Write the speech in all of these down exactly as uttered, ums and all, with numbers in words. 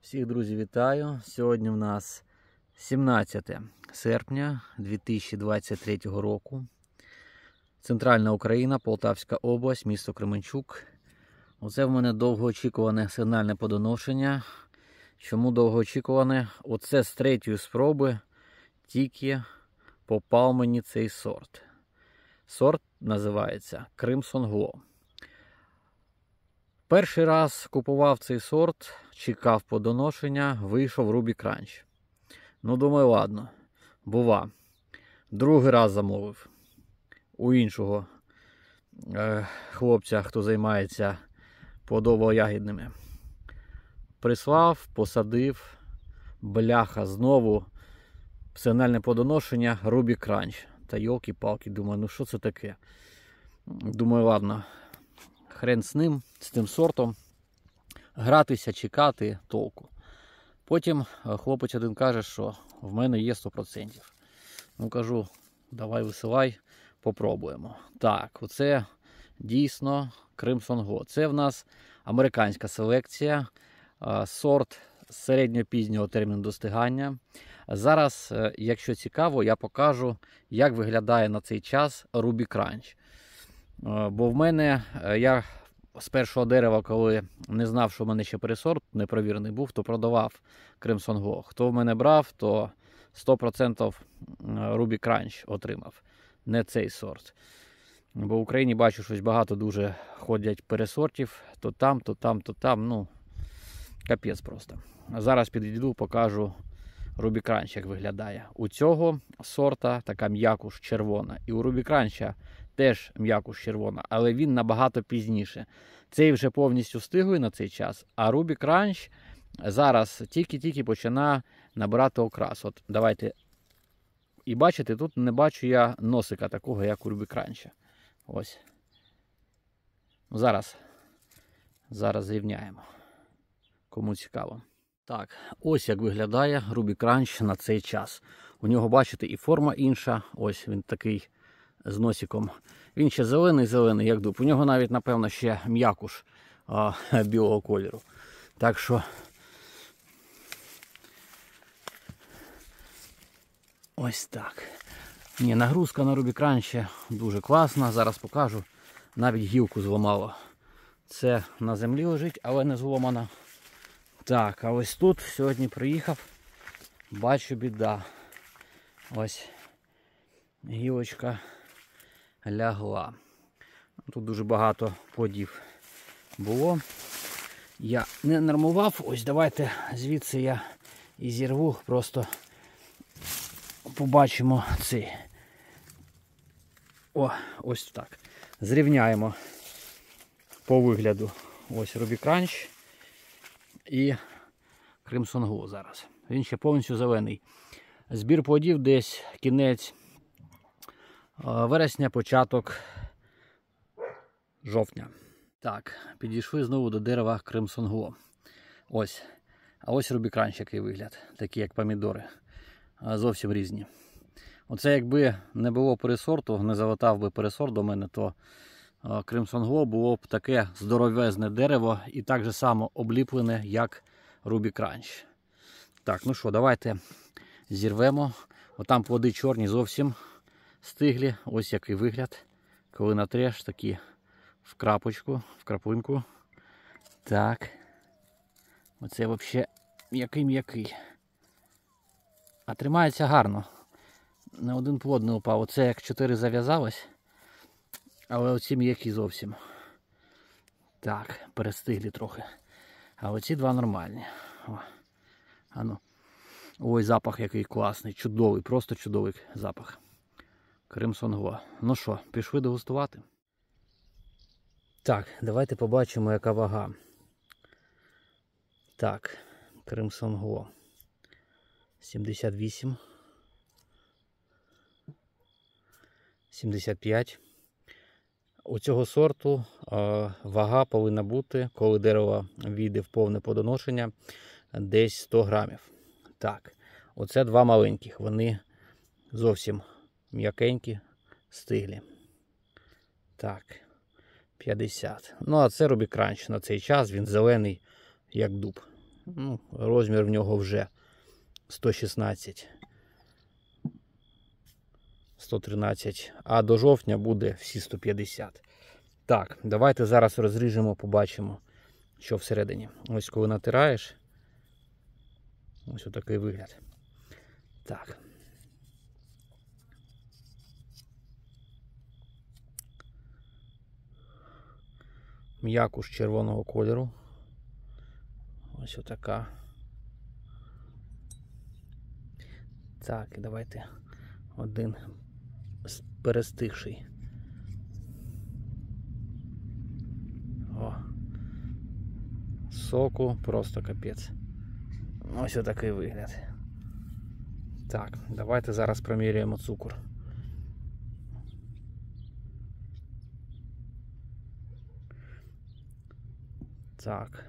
Всіх, друзі, вітаю! Сьогодні в нас сімнадцяте серпня дві тисячі двадцять третього року. Центральна Україна, Полтавська область, місто Кременчук. Оце в мене довгоочікуване сигнальне подоношення. Чому довгоочікуване? Оце з третьої спроби тільки попав мені цей сорт. Сорт називається Crimson Glow. Перший раз купував цей сорт, чекав подоношення, вийшов Ruby Crunch. Ну, думаю, ладно, бува. Другий раз замовив у іншого е, хлопця, хто займається плодово-ягідними. Прислав, посадив, бляха, знову сигнальне подоношення Ruby Crunch. Та йолки-палки, думаю, ну що це таке? Думаю, ладно. Хрен з ним, з тим сортом, гратися, чекати толку. Потім хлопець один каже, що в мене є сто відсотків. Ну, кажу, давай висилай, попробуємо. Так, оце дійсно Crimson Glow. Це в нас американська селекція, сорт середньо-пізнього терміну достигання. Зараз, якщо цікаво, я покажу, як виглядає на цей час Ruby Crunch. Бо в мене, я з першого дерева, коли не знав, що в мене ще пересорт непровірений був, то продавав Crimson Glow. Хто в мене брав, то сто відсотків Ruby Crunch отримав, не цей сорт. Бо в Україні бачу, щось багато дуже ходять пересортів, то там, то там, то там, ну, капець просто. Зараз підійду, покажу Ruby Crunch, як виглядає. У цього сорта така м'якуш червона. І у Ruby Crunch теж м'якуш червона, але він набагато пізніше. Цей вже повністю стиглий на цей час, а Ruby Crunch зараз тільки-тільки починає набирати окрас. От давайте. І бачите, тут не бачу я носика такого, як у Ruby Crunch. Ось. Зараз. Зараз зрівняємо. Кому цікаво. Так, ось як виглядає Ruby Crunch на цей час. У нього, бачите, і форма інша. Ось він такий з носиком. Він ще зелений-зелений, як дуб. У нього навіть, напевно, ще м'якуш білого кольору. Так що ось так. Ні, нагрузка на Ruby Crunch дуже класна. Зараз покажу. Навіть гілку зламало. Це на землі лежить, але не зломана. Так, а ось тут сьогодні приїхав. Бачу, біда. Ось гілочка лягла. Тут дуже багато плодів було. Я не нормував. Ось давайте звідси я і зірву. Просто побачимо цей. О, ось так. Зрівняємо по вигляду. Ось Ruby Crunch і Crimson Glow зараз. Він ще повністю зелений. Збір плодів десь кінець вересня, початок жовтня. Так, підійшли знову до дерева Crimson Glow. Ось. А ось Ruby Crunch, який вигляд. Такі як помідори. Зовсім різні. Оце якби не було пересорту, не залетав би пересорт до мене, то Crimson Glow було б таке здоровезне дерево і так же само обліплене, як Ruby Crunch. Так, ну що, давайте зірвемо. Отам плоди чорні зовсім стиглі. Ось який вигляд. Коли натреш, такі в крапочку, в краплинку. Так. Оце взагалі м'який-м'який. А тримається гарно. Не один плод не упав. Оце як чотири зав'язалось. Але оці м'які зовсім. Так, перестиглі трохи. А оці два нормальні. О. А ну. Ой, запах який класний, чудовий, просто чудовий запах. Crimson Glow. Ну що, пішли дегустувати? Так, давайте побачимо, яка вага. Так, Crimson Glow. сімдесят вісім. сімдесят п'ять. У цього сорту е, вага повинна бути, коли дерево війде в повне подоношення, десь сто грамів. Так, оце два маленьких, вони зовсім м'якенькі, стиглі. Так, п'ятдесят. Ну, а це Ruby Crunch на цей час, він зелений, як дуб. Ну, розмір в нього вже сто шістнадцять, сто тринадцять, а до жовтня буде всі сто п'ятдесят. Так, давайте зараз розріжемо, побачимо, що всередині. Ось коли натираєш, ось отакий вигляд. Так. М'якуш червоного кольору. Ось отака. Так, і давайте один перестигший. О. Соку просто капець. Ось отакий вигляд. Так, давайте зараз проміряємо цукор. Так.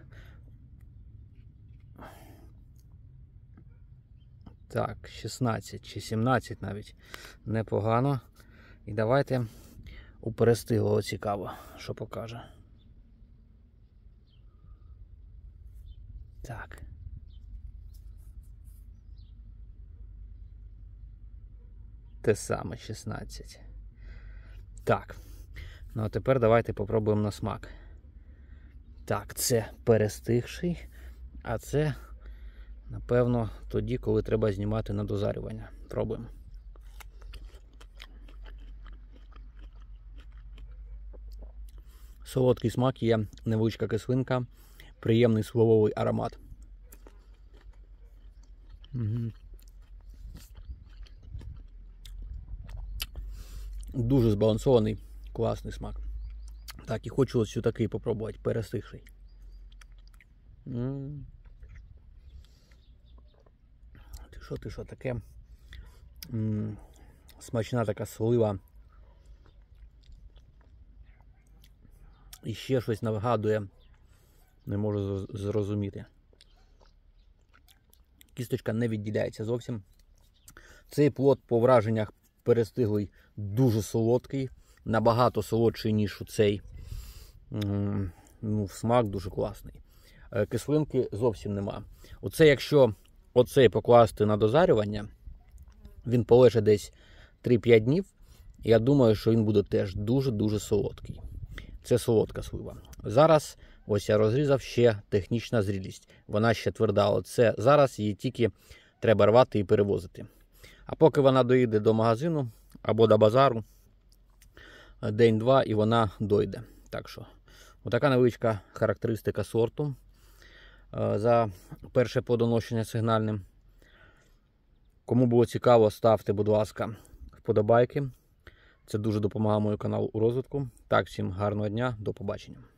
Так, шістнадцять чи сімнадцять навіть. Непогано. І давайте у перестиглого цікаво, що покаже. Так. Те саме шістнадцять. Так. Ну а тепер давайте попробуємо на смак. Так, це перестигший, а це, напевно, тоді, коли треба знімати на дозарювання. Пробуємо. Солодкий смак є, невеличка кислинка, приємний сливовий аромат. Угу. Дуже збалансований, класний смак. Так, і хочу ось такий попробувати, перестигший. М-м. Ти що, ти що, таке? М-м. Смачна така слива. І ще щось нагадує, не можу зрозуміти. Кісточка не відділяється зовсім. Цей плод по враженнях перестиглий дуже солодкий, набагато солодший, ніж у цей. Ну, смак дуже класний. Кислинки зовсім нема. Оце, якщо оцей покласти на дозарювання, він полежить десь три-п'ять днів. Я думаю, що він буде теж дуже-дуже солодкий. Це солодка слива. Зараз, ось я розрізав, ще технічна зрілість. Вона ще тверда. Оце зараз її тільки треба рвати і перевозити. А поки вона доїде до магазину або до базару, день-два і вона дойде. Так що, отака невеличка характеристика сорту за перше плодоношення сигнальним. Кому було цікаво, ставте, будь ласка, вподобайки. Це дуже допомагає моєму каналу у розвитку. Так, всім гарного дня, до побачення.